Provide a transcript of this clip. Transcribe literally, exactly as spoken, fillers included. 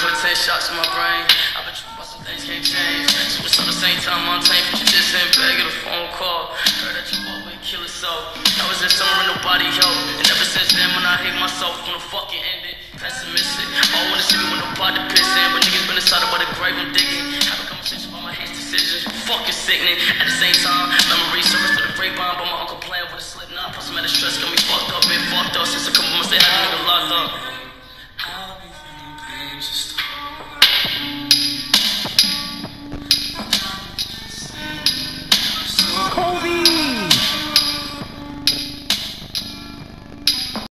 over ten shots in my brain. I've been tripping about some things can't change. So it's on the same time I'm tame, but you just ain't bad, get a phone call. Heard that you fought with a killer soul. I was in summer and nobody helped. And ever since then when I hate myself, when the fucking ended, pessimistic. All wanna see me with nobody pissing, but niggas been inside about the grave I'm digging. Have a conversation about my hate decisions, fucking sickening. At the same time, memories surface to the grapevine, but my uncle playing with a slip knot. Plus I'm at the stress, got me fucked up, been fucked up since a couple months they had a nigga locked up.